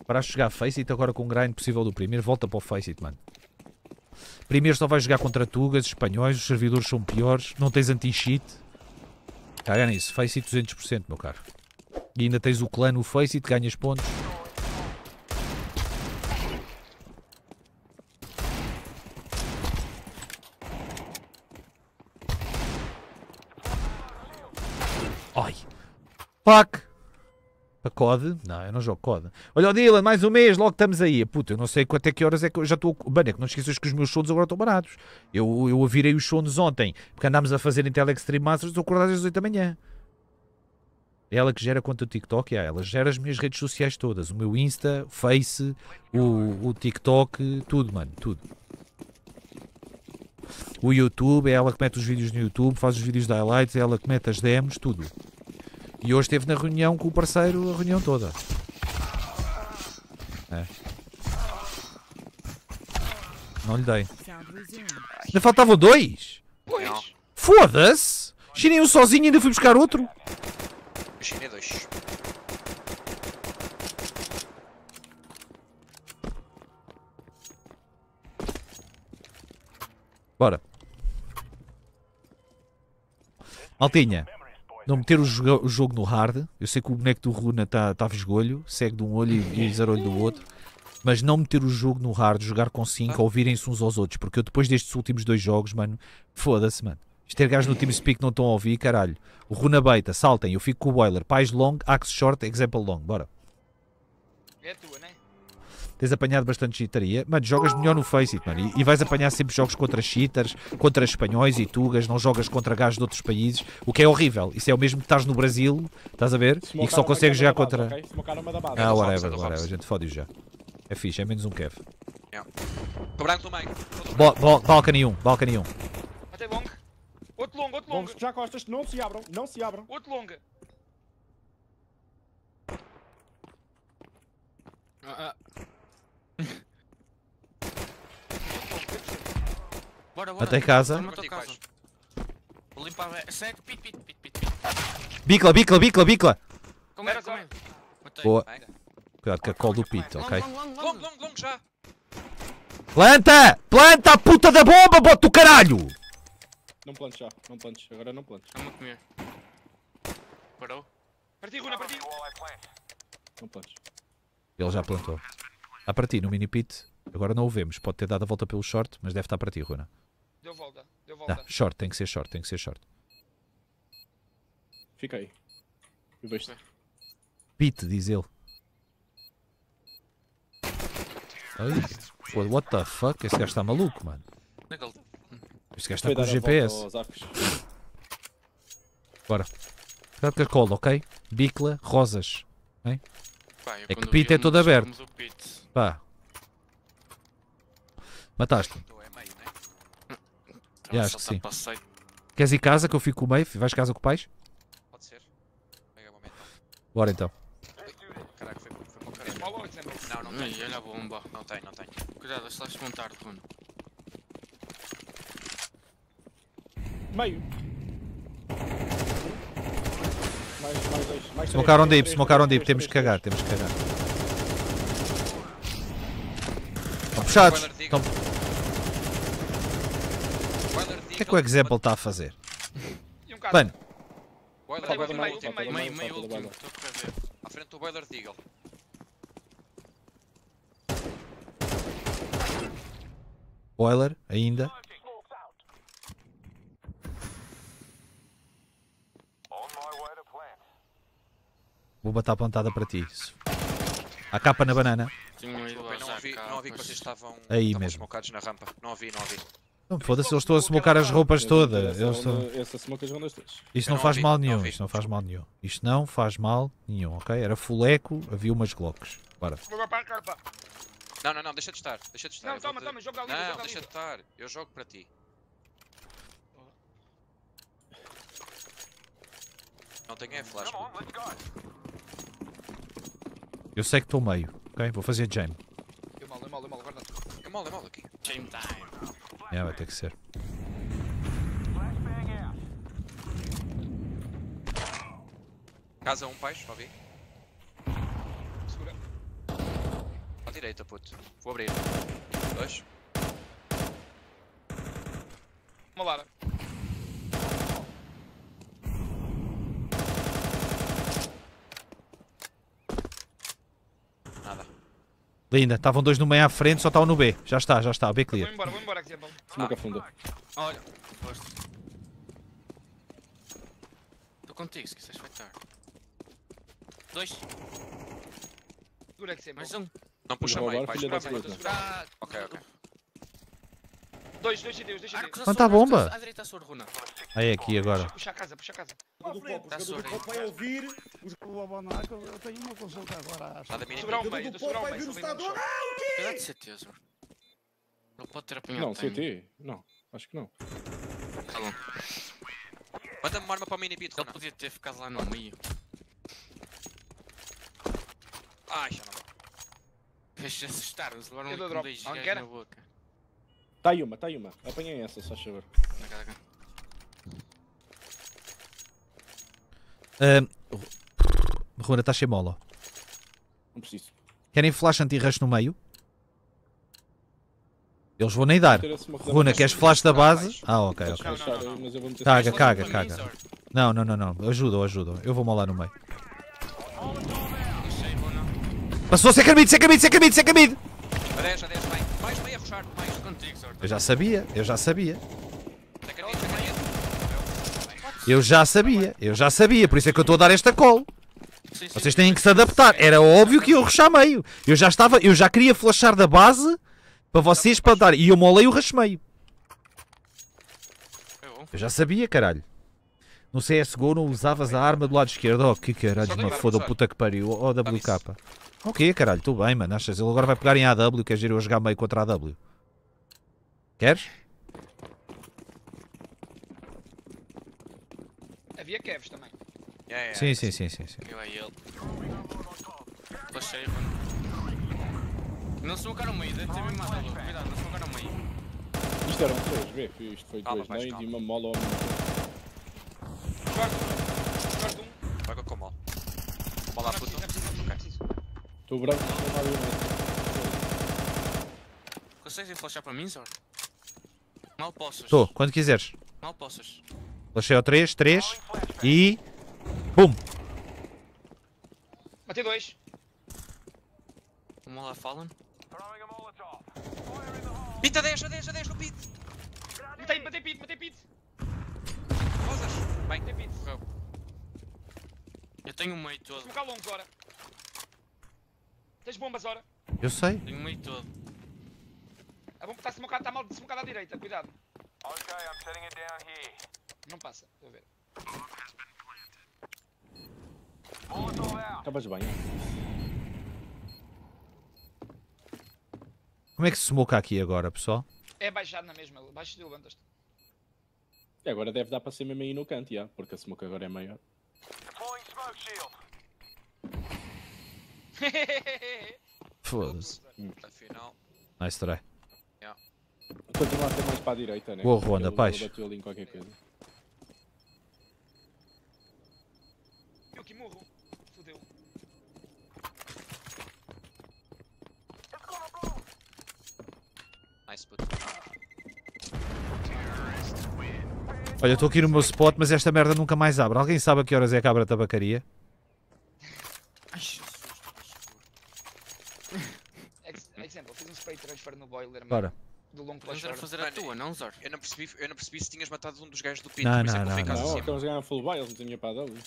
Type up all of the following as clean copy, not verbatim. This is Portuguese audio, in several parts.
Paraste de jogar Faceit agora com o grind possível do primeiro. Volta para o Faceit, mano. Primeiro só vais jogar contra tugas, espanhóis, os servidores são piores. Não tens anti-cheat. Caga nisso. Faceit 200%, meu caro. E ainda tens o clã no Faceit, ganhas pontos. Ai. Fuck. Para COD? Não, eu não jogo COD. Olha o Dylan, mais um mês, logo estamos aí. Puta, eu não sei até que horas é que eu já estou... Mano, é que não te esqueças que os meus shows agora estão baratos. Eu virei os shows ontem, porque andámos a fazer Intel Extreme Masters, estou acordado às 8 da manhã. É ela que gera conta do TikTok? Ela gera as minhas redes sociais todas. O meu Insta, Face, o TikTok, tudo, mano, tudo. O YouTube, é ela que mete os vídeos no YouTube, faz os vídeos de highlights, é ela que mete as demos, tudo. E hoje esteve na reunião com o parceiro, a reunião toda. É. Não lhe dei. Ainda faltavam 2? Foda-se! Chinei um sozinho e ainda fui buscar outro. Chinei 2. Bora. Maltinha. Não meter o jogo no hard. Eu sei que o boneco do Runa está visgolho. Segue de um olho e zero olho do outro. Mas não meter o jogo no hard. Jogar com 5, ouvirem-se uns aos outros. Porque eu depois destes últimos 2 jogos, mano. Foda-se, mano. Isto é gajos no TeamSpeak que não estão a ouvir, caralho. O Runa beita, saltem. Eu fico com o Boiler. Pais long, axe short, example long. Bora. É tua, né? Tens apanhado bastante cheataria. Mano, jogas melhor no Faceit, mano. E vais apanhar sempre jogos contra cheaters, contra espanhóis e tugas. Não jogas contra gajos de outros países. O que é horrível. Isso é o mesmo que estás no Brasil, estás a ver? E que só consegues jogar contra... Ah, whatever. A gente fode-o já. É fixe, é menos um Kev. Tô branco no meio. Balcony 1, Balcony 1. Matei long. Outro long, outro long. Vamos já costas, não se abram, não se abram. Outro long. Bora. Até casa. Vou limpar. Segue, pit. Bicla. Como é? Matei. Boa. Cuidado com a call do pit, ok? Long já. Planta a puta da bomba, bota o caralho! Não plantes já, não plantes, agora não plantes. Vamos comer. Parou? Parti, Runa, parti. Não plantes. Ele já plantou. Está para ti no mini pit. Agora não o vemos. Pode ter dado a volta pelo short, mas deve estar para ti, Runa. Deu volta. Short, tem que ser short. Fica aí. Eu vejo. Pit, diz ele. Ai, what the fuck? Esse gajo está maluco, mano. Este gajo está com o GPS. Bora. Cuidado com a cola, ok? Bicla, rosas. Hein? Pá, é que o pit é todo aberto. Pá. Mataste. Acho que sim. Queres ir casa que eu fico com o meio? Vais casa com o pais? Pode ser. Bora então. Caraca, foi com caralho. Não tem. Olha a bomba. Não tem. Cuidado, estás a desmontar, Bruno. Meio. Mais dois. Mais Smocaram deep, temos que cagar. Estão puxados. O que é que o Example está a fazer? Mano. Meio último. Estou a ver. À frente do Boiler de Eagle. Boiler, ainda. Vou botar a plantada para ti. A capa na banana. Não ouvi que vocês estavam mesmo. smocados na rampa. Não ouvi. Não, foda-se, eles estão a smocar as roupas todas. Isto não faz mal nenhum. Isto não faz mal nenhum, ok? Era full eco, havia umas glocks. Bora. Não, deixa de estar. Não, toma, joga ali. Não, deixa de estar. Eu jogo para ti. Não tenho flash. Eu sei que estou meio, ok? Vou fazer jam. Eu mal, guarda. Eu mal aqui. Jam time. Vai ter que ser. Casa pais, ouvi. Segura. direita, puto. Vou abrir. 2. Uma lara. Nada. Linda, estavam dois no meio à frente, só estavam no B. Já está, B Vou clear. embora, Example. Smoke afunda. Olha, foste. Estou contigo, se quiseres feitar. 2, Segura Example. mais um. Não puxa Vou meio, roubar, vais filha da para meio. puta. Ah, Ok, ok. Dois CDs, dois CDs. Arcos Quanta à bomba? À direita a sua runa. Aí aqui agora. Puxa a casa, puxa a casa. O Tá jogador do sorrindo. Pop vai ouvir. O jogador do Bonaco, eu tenho uma consulta agora. Nada mínimo. Sobrar um O meio, jogador do sobrar Pop um vai meio. vir no só vem estado. um Cuidado de CT, Zor. Não pode ter apanhado Não, time. CT? Não, acho que não. Calma. Manda-me uma arma para o mini beat, Ele Runa. podia ter ficado lá no meio. Ai, já não dá. Fez-se assustar, eles levaram Eu ali dou com drop. 2 Alguém gajos quer? na boca. Tá aí uma. Apanhem essa, só favor. Cá. Runa, está cheio mola. Não preciso. Querem flash anti-rush no meio? Eles vão nem dar. Ter esse smoke da Runa, base. queres flash da base? Ah, ok, Podes ok. fechar, mas eu vou meter Caga, smoke. caga, Para mim, caga. Zor. Não. Ajudam. Eu vou molar no meio. Não sei, Runa. Passou, seca mid. A 10, vai. Mais meio a rushar, mais. Estou contigo, Zor. Eu já sabia. Seca mid. Eu já sabia, por isso é que eu estou a dar esta call. Sim, sim. Vocês têm que se adaptar. Era óbvio que eu rushar meio. Eu já queria flashar da base para vocês para dar. E eu molei o rush meio. Foi bom. Eu já sabia, caralho. No CSGO não usavas a arma do lado esquerdo. Oh, que caralho, Só uma tem foda arma, puta que pariu. Oh, WK. Ok, caralho, tudo bem, mano. Achas? Ele agora vai pegar em AW, queres ir eu jogar meio contra AW? Queres? Havia Kevs também. Sim. Eu aí ele. Estou cheio, Runa. Não se focar no meio, deve ter mesmo matado. Cuidado, não se focar no meio. Isto eram 3, vê, isto foi Calma, 2 vais, nades calma. e uma mola ao mesmo tempo. Corta um. Vai com mal. Bola Não puto. preciso. Estou branco, não vai ver mais. Consegues ir flashar para mim, Zor? Mal possas. Estou, quando quiseres. Mal possas. Flashei ao 3 e... Pum! Matei dois. Vamos lá, Fallen. Pita 10 no pit. Matei pit. Rosas. Bem, Matei pit. correu. Eu tenho um meio todo. Smocar longo, Zora. Tens bombas, Zora. Eu sei. Tenho um meio todo. A bomba está smocada, está mal smocada à direita, cuidado. Não passa, estou a ver. Estavas bem, Como é que se smoca aqui agora, pessoal? É baixado na mesma, baixo e levantas-te. E agora deve dar para ser mesmo aí no canto, já, porque a smoke agora é maior. Foda-se. Afinal. Nice try. Continua a ser mais para a direita, né? Boa, Ruanda, Ele paz. bateu ali em qualquer coisa. Eu que morro. Fudeu. Nice puto. Olha, eu estou aqui no meu spot, mas esta merda nunca mais abre. Alguém sabe a que horas é que abre a tabacaria? Ai, Jesus. Exemplo, fiz um spray transfer no boiler, mano. Bora. Do long Podemos flash era fazer a tua, não, Zor? Eu não percebi se tinhas matado um dos gajos do pit. Não, por isso é que não, eu fui não, casa Não, acima. aqueles ganham full buy, eles não tinham para a W.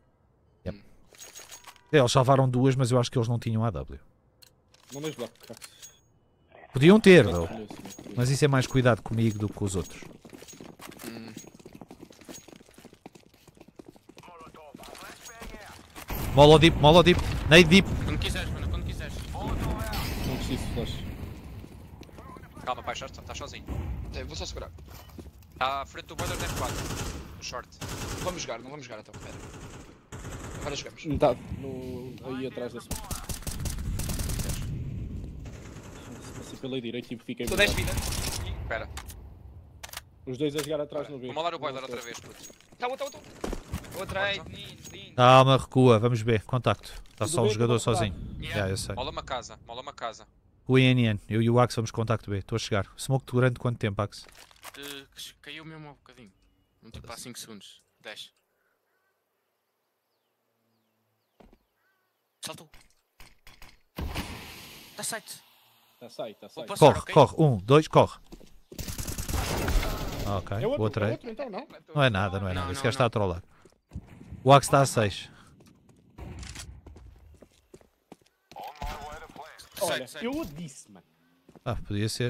Eles salvaram duas, mas eu acho que eles não tinham AW. Não deixes bloco, cara. Podiam ter, bro. Mas isso é mais cuidado comigo do que com os outros. Molo deep, nade deep. Quando quiseres, mano, quando quiseres. Não preciso de flash. Calma, pai, estás sozinho. Vou só segurar. Está à frente do boiler 10-4. No short. Vamos jogar, não vamos jogar então, pera. Agora jogamos. Não está aí atrás da smoke. Passei pela direita e fiquei... Estou 10 vida. Espera. Os dois a jogar atrás no B. Vou malar o boiler outra vez, puto. Tá, outra. Outra aí, lindo. Calma, recua, vamos ver. Contacto. Está Tudo só um bem, jogador tudo bem. sozinho. Já, eu sei. Mola uma casa. O INN. Eu e o Axe vamos contacto B. Estou a chegar. Smoke durante quanto tempo, Axe? Caiu mesmo há um bocadinho. Tipo há 5 segundos. 10. Saltou. Está site. Tá sai. Vou passar, Corre, ok? corre. 1, 2, corre. Ok, É o outro é. então, não? Não é nada, não é Não, nada. Esse não, gajo está não. a trollar. O Axe está a 6. Olha, Site. eu disse, mano. Ah, podia ser.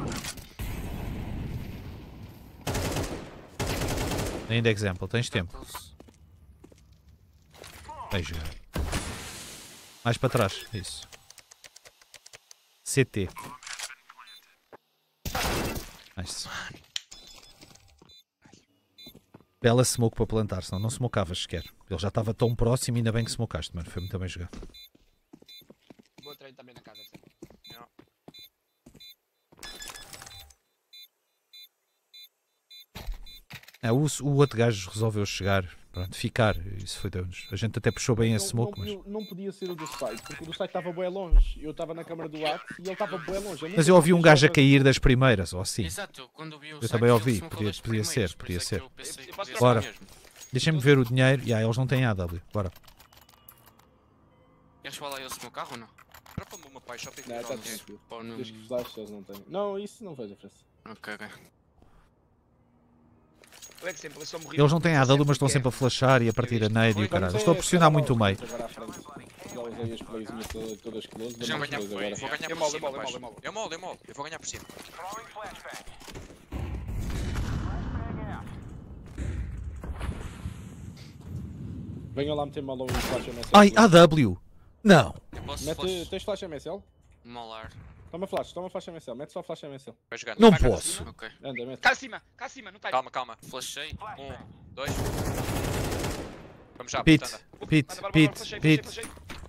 Ainda example, tens tempo. Vai jogar. Mais para trás, isso. CT. Nice. Bela smoke para plantar, senão não smocavas sequer. Ele já estava tão próximo, ainda bem que smocaste, mano. Foi muito bem jogado. Vou treino também na casa. É, o outro gajo resolveu chegar, pronto, ficar. Isso foi Deus. A gente até puxou bem esse smoke, mas. Não podia ser o do site, porque o do site estava bué longe. Eu estava na câmara do Axe e ele estava bué longe. Mas eu ouvi um gajo a cair das primeiras, ou assim. Exato, quando vi o Eu site, também ele ouvi, smocou podia- das podia primeiras, ser, por podia isso é ser. que eu pensei que Eu posso podia ser Bora. mesmo. Deixem-me ver o dinheiro. Eles não têm AW. Bora. Queres falar ele se meu carro ou não? Dropa-me uma pai, só para Não, ir está ao dinheiro. tranquilo. Ou não? Desde que flash eles não têm. Não, isso não faz diferença. Ok, ok. Eu é que sempre, eu só morri. Eles não têm AW, mas estão sempre a flashar e a partir a nade e o caralho. Estou a pressionar muito o meio. Agora à frente. Já usei as playzinhas todas close. Já vamos ganhar dois foi. agora. Vou ganhar Eu por molo, cima, eu molo, pais. eu molo. Eu vou ganhar por cima. Venham lá meter mal um flash MSL. Ai, AW! Não! Eu posso Mete, tens flash MSL? molar. Toma flash MSL. Mete só flash MSL. Vai jogar. Não Vai, vai, posso! Ok. Anda, mete. Cá acima, não tá. Calma, calma. Flashei. 1, 2. Vamos já, Pit, portanto. Pit, Manda, bora, Pit, flashei. Pit.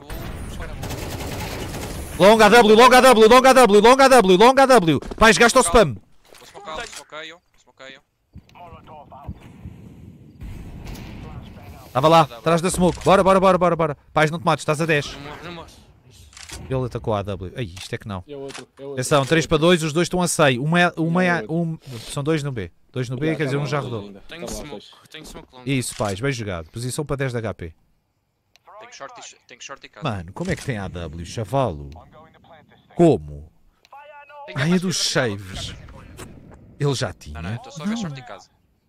Long AW, long AW, long AW, long AW, long AW. Pais, gasta o spam. Vou smocar, smokeio. Estava lá, atrás da smoke. Bora, bora, bora, bora, bora. Pais, não te mates, estás a 10. Não morre, não morre. Ele atacou a AW. Ai, isto é que não. É outro. Atenção, 3 para 2, os dois estão a 6. São 2 no B. 2 no B, quer dizer, um já rodou. Tenho smoke. Tenho smoke long. Isso, pais, bem jogado. Posição para 10 de HP. Tenho short e casa. Mano, como é que tem AW, chavalo? Como? Ai, é dos saves. Ele já Não, tinha. estou só a ver short e casa.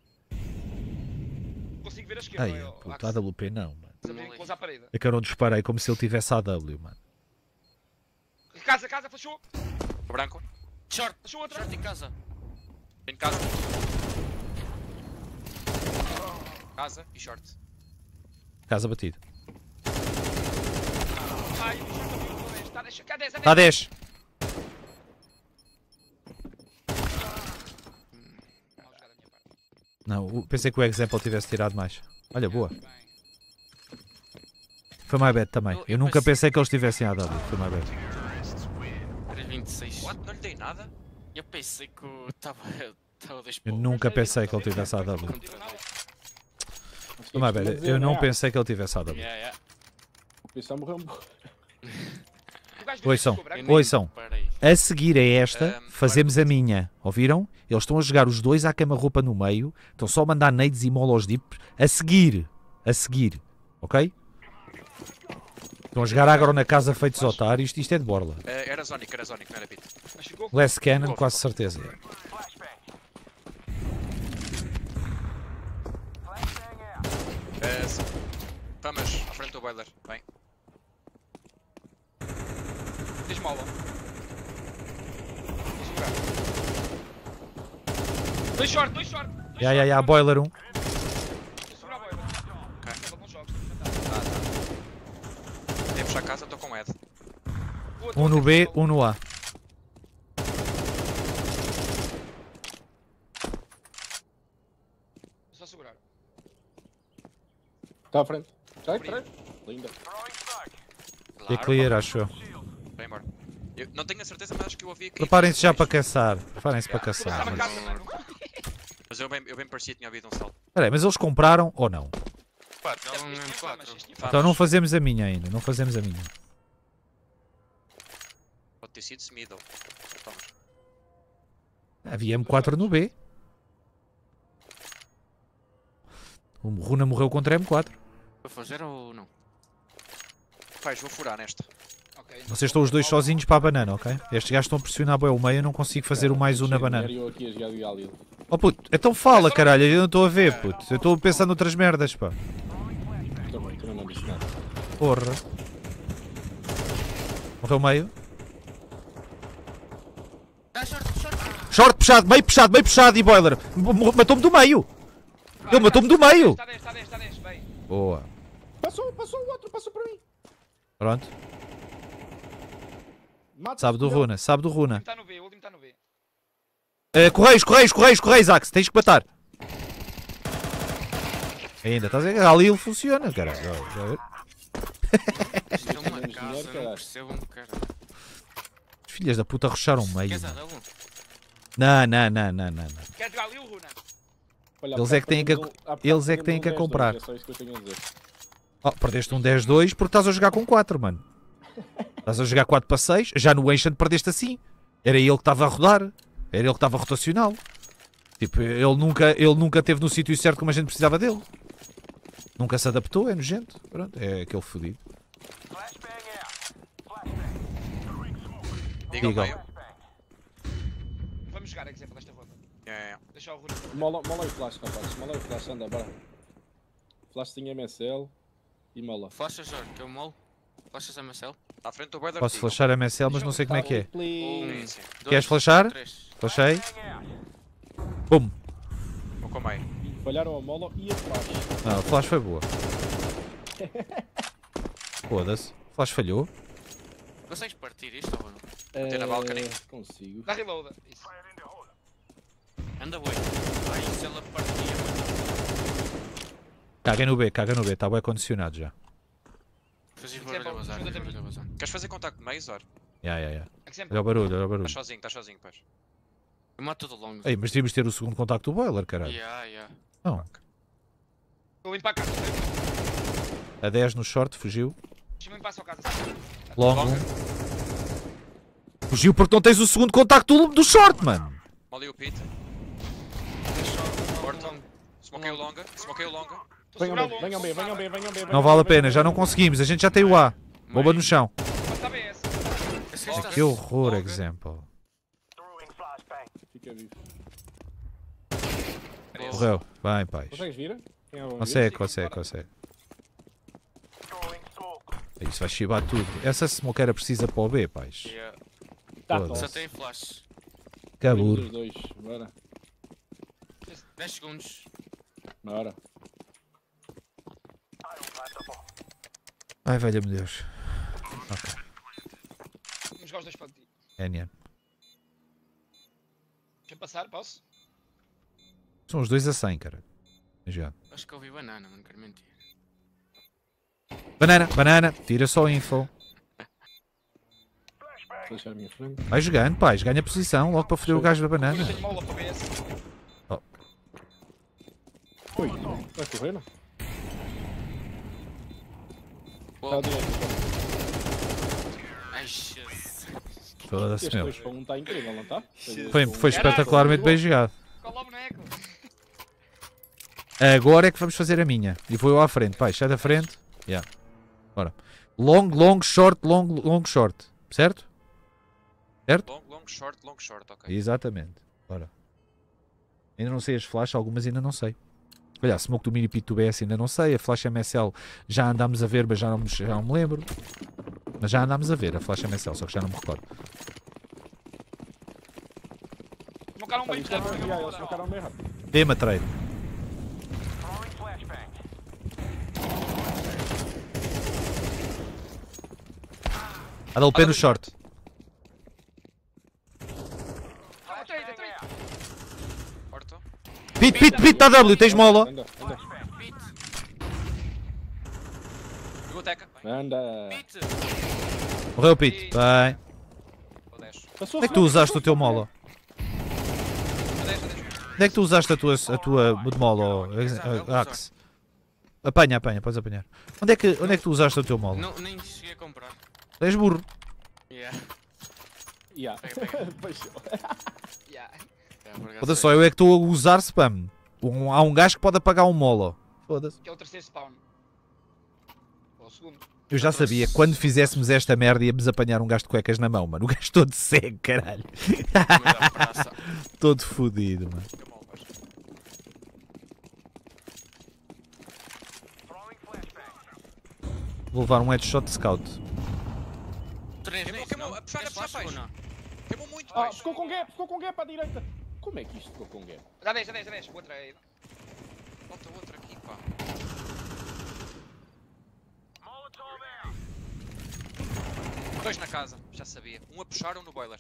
Consigo ver a esquerda. Ai, puto, AWP não, mano. Vamos à parede. É que eu não disparei como se ele tivesse AW, mano. Casa, fechou. Branco. Short. Fechou outra. Short em casa. Vem casa. Casa e short. Casa batido. Ai, o bicho também não é. Está 10. Cá 10, Está 10. Não, pensei que o Example tivesse tirado mais. Olha, boa. Foi my bad também. Eu nunca pensei que eles tivessem AW. Foi my bad. 326. What? Não lhe dei nada? Eu pensei que estava 2 Eu nunca pensei que ele tivesse AW. Foi my bad. Eu não pensei que ele tivesse AW. Yeah, yeah. Isso morreu um pouco. Ouçam, Eu nem ouçam. parei. A seguir a esta, fazemos a minha. Ouviram? Eles estão a jogar os dois à cama-roupa no meio. Estão só a mandar nades e molos deep. A seguir. Ok? Estão a jogar agora na casa feitos otários. Isto é de borla. Era Zonic, não era Pit. Mas ficou. Less Cannon, quase certeza. Famas, à frente do boiler. Bem. Tens mola. Vou segurar. Dois short. Ya, boiler 1. Vou segurar a boia. Não jogo. Tem puxar a casa, estou com Ed. Um no B, um no A. Só segurar. Está à frente. Sai, linda. É clear, acho eu. Vai embora. Eu não tenho a certeza, mas acho que eu ouvi aqui. Preparem-se já para caçar. Preparem-se para caçar. Estava casa, mano. Mas eu bem parecia que tinha havido um salto. Espera aí, mas eles compraram ou não? Estavam mesmo 4. Então não fazemos a minha ainda. Não fazemos a minha. ter sido middle. Toma. Havia M4 no B. O Runa morreu contra M4. Vou fazer ou não? Pais, vou furar nesta. Ok. Vocês estão os dois sozinhos para a banana, ok? Estes gajos estão a pressionar bem o meio, eu não consigo fazer o mais um na banana. Eu aqui a jogar de Galil. Oh puto, então fala caralho, eu não estou a ver puto. Eu estou pensando noutras merdas pá. Também não disse nada. Porra. Morreu meio. Ah, short, short. Short meio puxado e boiler. Matou-me do meio. Ele matou-me do meio. Está 10, está 10, está 10. Bem. Boa. Passou o outro, passou para mim. Pronto. Mata Sabe do Runa, sabe do Runa. Está no B, o último está no B. Correios, Axe, tens que matar. Ainda, estás a ver? Ali ele funciona, caralho. Já ver? Isto é uma casa, eu não percebo um cara. Os filhas da puta rusharam meio. Queres dar algum? Não. Quer jogar ali o Runa? Olha, Eles é que têm que- eles é que têm que comprar. É só isso que eu tenho a dizer. Oh, perdeste um 10-2 porque estás a jogar com 4, mano. Estás a jogar 4 para 6. Já no Ancient perdeste assim. Era ele que estava a rodar. Era ele que estava rotacional. Tipo, ele nunca esteve no sítio certo como a gente precisava dele. Nunca se adaptou, é nojento. Pronto, é aquele fodido. Diga o Diga. meio. Vamos jogar, exemplo, desta ronda. Deixa o Runa. Mola e flash, rapaz. Mola e flash, anda, bora. Flash tinha MSL e mola. Flashas, Jorge, que eu molo. Flashas MSL. À frente do boiler. Posso flashar MSL, mas não sei como é que é. Please. Sim. Queres flashar? 3. Flashei. Bum. Vou com o meio. Falharam a mola e a flash. Ah, a flash foi boa. Foda-se. Flash falhou. Consegues partir isto ou não? Bater na balcony. Consigo. Dá reload. Isso. Anda, boi. Ai, se ela partia, mano. Caga no B, está bem condicionado já. Fazes Exemplo, barulho a vazar, segunda fazes barulho a vazar. Queres fazer contacto de meio, Zor? Ya. Exemplo. Olha o barulho. Estás sozinho, pois. Eu mato tudo longo. Ei, mas devíamos ter o segundo contacto do boiler, caralho. Yeah. Não. Vou limpar a casa. A 10 no short, fugiu. Deixa-me limpar a sua casa. Long. Fugiu porque não tens o segundo contacto do short, mano. Molly o pit. Porta. Smokei o longa. Venham B. Não vale a pena, já não conseguimos. A gente já tem o A. Bomba no chão. Está bem esse. Esse gajo está- Que horror, Longa. example. Fica vivo. Morreu. Bem, paz. Consegues vir? Quem é o Consegue. Isso vai chibar tudo. Essa smokeira precisa para o B, paz. Yeah. Tá, Foda-se. Só tem flash. Caburo. Os dois. Bora. 10 segundos. Bora. Ai, velho-me Deus. Ok. Vamos jogar os dois para ti. NN. Deixa-me passar, posso? São os dois a 100, cara. Já. Acho que ouvi banana, não quero mentir. Banana. Tira só info. Deixa a minha frente. Vai jogando, paz. Ganha posição logo para foder o gajo da banana. Eu tenho mola para BS. Ui, vai correr, não? Está Uou. direito. Ai, Jesus. Foda-se, Este meu. 2 para 1 está incrível, não está? Foi espetacularmente bem jogado. Cola o boneco. Agora é que vamos fazer a minha. E vou eu à frente, pai. Sai da frente. Yeah. Bora. Long, short, long, short. Certo? Long, short, ok. Exatamente. Bora. Ainda não sei as flash, algumas ainda não sei. Olha, a smoke do mini pit do BS ainda não sei. A flash MSL já andámos a ver, mas já não me lembro. Mas já andámos a ver a flash MSL, só que já não me recordo. Smocaram um meio Eles rápido. ficaram meio rápido. Dê-me a trade. AWP no short. Porta. Pit, tá W, tens mola. Anda. Biblioteca. Anda. Pit! Morreu o Pit. Bem. Ou 10. Passou Onde é que tu usaste o teu mola? Ou 10. Onde é que tu usaste a tua de mola, Axe? Apanha, podes apanhar. Onde é que tu usaste o teu mola? Não, nem cheguei a comprar. És burro. Yeah. Yeah. Pois. Yeah. Foda-se, só eu é que estou a usar spam. Há um gajo que pode apagar um molo. Foda-se. Que é o terceiro spawn. Ou o segundo. Eu já sabia, quando fizéssemos esta merda íamos apanhar um gajo de cuecas na mão, mano. O gajo todo cego, caralho. Todo fodido, mano. Vou levar um headshot de scout. 3 Queimou, nisso, queimou. não? A puxar, a Queres puxar, flash ou peixe. não? Queimou muito, Ah, peixe. ficou com gap à direita. Como é que isto ficou com gap? Dá 10, dá 10, dá 10. Outra aí. Falta outra aqui, pá. Dois na casa, já sabia. Um a puxar, um no boiler.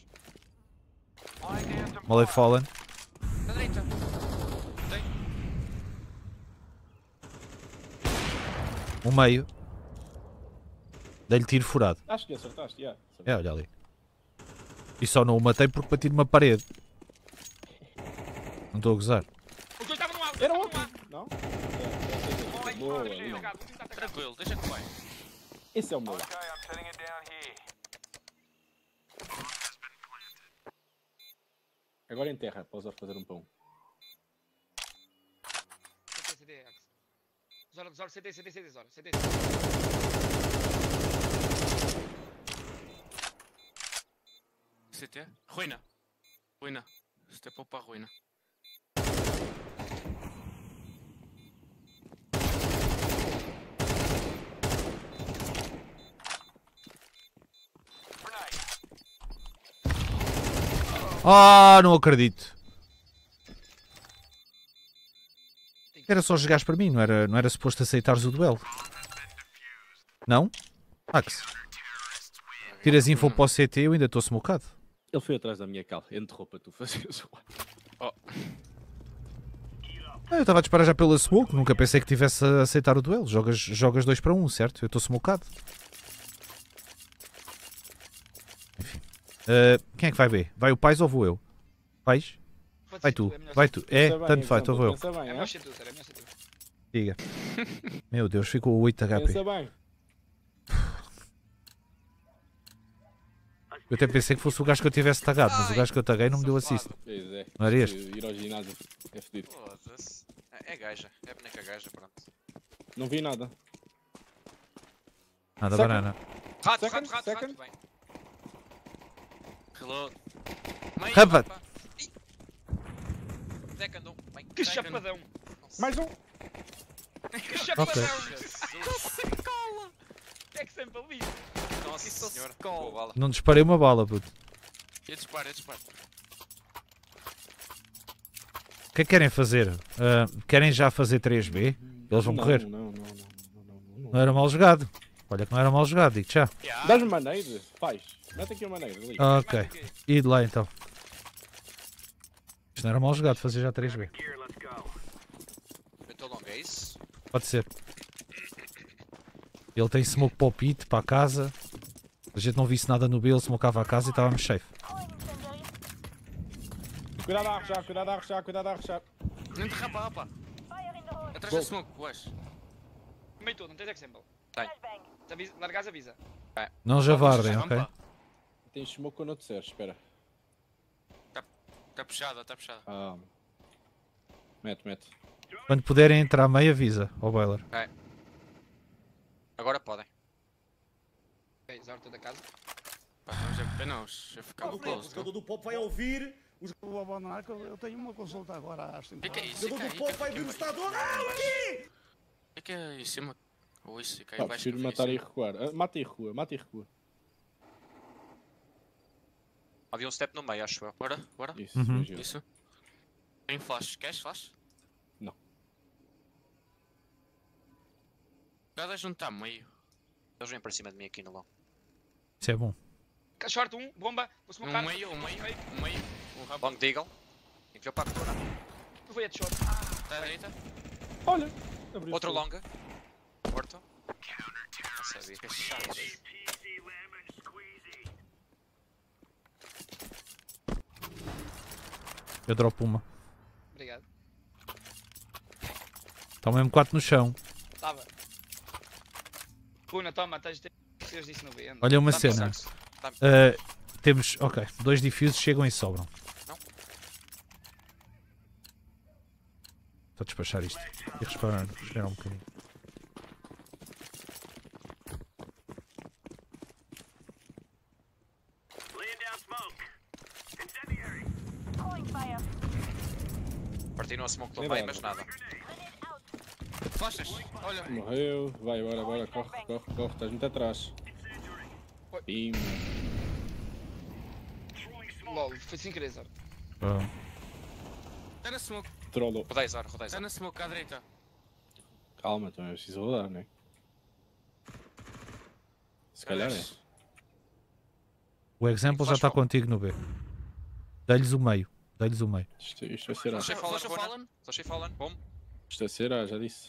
Molly Fallen. Na direita. Um meio. Dei-lhe tiro furado. Acho que acertaste, yeah. É, olha ali. E só não o matei porque bati numa parede. Não estou a gozar. Os dois estavam no alto. Era outro. Não? Boa, Tranquilo, deixa que vai. esse é o meu. Agora enterra, para usar fazer um pão. CT, CT, Axe. Zora, CT, CT, CT, Zora. CT. CT? Ruína. Ruína. Step up para a ruína. Ah, não acredito. Era só jogares para mim, não era suposto aceitares o duelo. Não? Axe. Tiras info para o CT, eu ainda estou smocado. Ele foi atrás da minha cal, enterrou para tu fazeres o Oh, Eu estava a disparar já pela smoke, nunca pensei que tivesse a aceitar o duelo. Jogas 2 para 1, certo? Eu estou smocado. Enfim. Quem é que vai ver? Vai o Pais ou vou eu? Pais? Vai tu, vai tu. É, tanto faz, estou eu. É melhor ser tu, Zora, é melhor ser tu. Diga. Meu Deus, ficou 8 HP. Pensa bem. Eu até pensei que fosse o gajo que eu tivesse tagado, mas o gajo que eu taguei não me deu assist. Pois é. Não era este? Ir ao ginásio é fedido. Foda-se. É gaja, é boneca gaja, pronto. Não vi nada. Nada, Second. banana. Rato, Second, rato, rato, second. rato, bem. reload. Meio, Rapat. pá. Second, um. Bem. Que chapadão. Mais um. Que chapadão. Jesus. É que sempre ali. Nossa Isso senhora. skull. Boa bala. Não disparei uma bala, puto. Eu disparo, eu disparo. O que é que querem fazer? Querem já fazer 3B? Eles vão correr. Não. Não era mal jogado. Olha que não era mal jogado, digo já. Dás-me maneira? Faz. Mete aqui a maneira ali. Ok. E de lá então. Isto não era mal jogado, fazer já 3B. Eu estou longo, é isso? Pode ser. Ele tem smoke para o pit, para a casa. A gente não visse nada no B, ele smocava a casa e estávamos safe. Cuidado a arrochar, cuidado a arrochar, cuidado a arrochar. Não derrapa, rapá. Atrás da smoke, boas. Meio todo, não tens exemplo. Tem. Largas avisa. Não javardem, ok? Tens smoke quando eu disser, espera. Tá puxada, tá puxada. Ah. Mete. Quando puderem entrar meio, avisa ao boiler. Agora podem. Ok, Zora, toda a casa. Pá, vamos a pé não, já ficava O close. jogador do Pop vai ouvir. O Abonaco, eu tenho uma consulta agora às O que é isso? O jogador do Pop vai ouvir o estador. Ah, aqui! O que é isso? Ou isso, cai Pá, abaixo. prefiro matar e recuar. Mata e recua, mata e recua. Havia um step no meio, acho eu. Bora, bora. Isso, Uhum. imagina. Isso. Tem flash, queres flash? Não. Cada juntar meio. Eles vêm para cima de mim aqui no long. Isso é bom. Short, bomba. Vou smocar. Um meio. Um rabo. Long Deagle. Tem que ver para a cultura. Eu vou a short. Tá à direita. Olha! abriu Outro tudo. longa. Morto. Não sabia. Que chatos. Eu dropo uma. Obrigado. Está mesmo 4 no chão. Estava. Puna, toma, tens disso no B. anda. Olha uma Dá-me cena. sax. Dá-me. Temos, ok, 2 diffuses chegam e sobram. Não. Estou a despachar isto. E respirar um bocadinho. Parti no smoke do Nem meio, nada. mas nada. Flashas, olha. Morreu. Vai, bora. Corre. Estás muito atrás. Pima. LOL, foi sem querer, Zara. Ah, Está na smoke, Trollou. Rodei, Zara. está na smoke à direita. Calma, então é preciso rodar, né? Se calhar é. o exemplo já está contigo no B. Dá-lhes o meio. Dá-lhes o meio. Isto vai ser A. Flashei Fallen, Flash o Runa. Fallen. Flashei Fallen, bom. Isto vai ser A, já disse.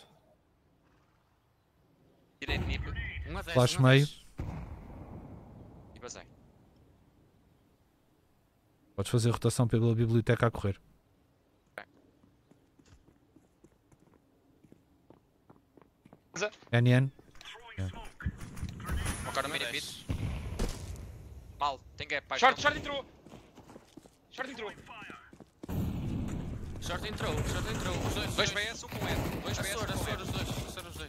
Tirei de nip Um a 10. Flash um a 10. meio. e basei. Podes fazer rotação pela biblioteca a correr. NN. O cara no mini pit. Mal, tem gap, pai. Short entrou! Short entrou! Short entrou. Os dois. 2 BS, 1 com N. 2 BS, 1 Açor, com N. os dois.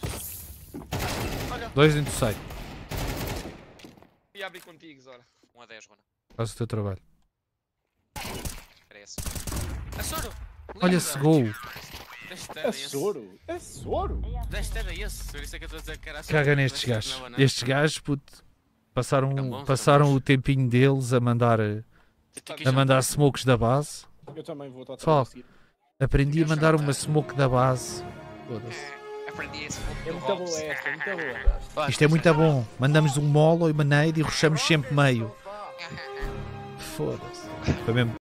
2 into site. Ia abrir contigo, Zara. 1 a 10, Runa. Faz o teu trabalho. Era esse. Açor. Olha esse gol. Deste É era esse. soro! É soro! Deste era esse. Por isso é que eu estou a dizer que era açor. Caga nestes Deste gajos. não, não. Estes gajos, puto, passaram, Eram bons, passaram eram bons. o tempinho deles a mandar smokes da base. Eu também vou estar Pessoal, a seguir. aprendi a mandar uma smoke da base. Foda-se. Aprendi esse pouco É do muito boa Hobbs. esta, é muito boa. Isto é muito bom. Mandamos um molo e uma nade e rushamos sempre meio. Foda-se. Foi mesmo